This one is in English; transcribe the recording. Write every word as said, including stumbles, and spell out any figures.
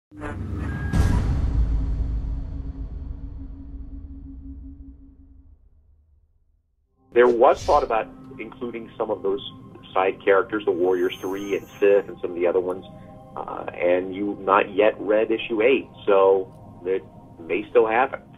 There was thought about including some of those side characters, the Warriors three and Sith and some of the other ones, uh, and you've not yet read issue eight, so it may still happen.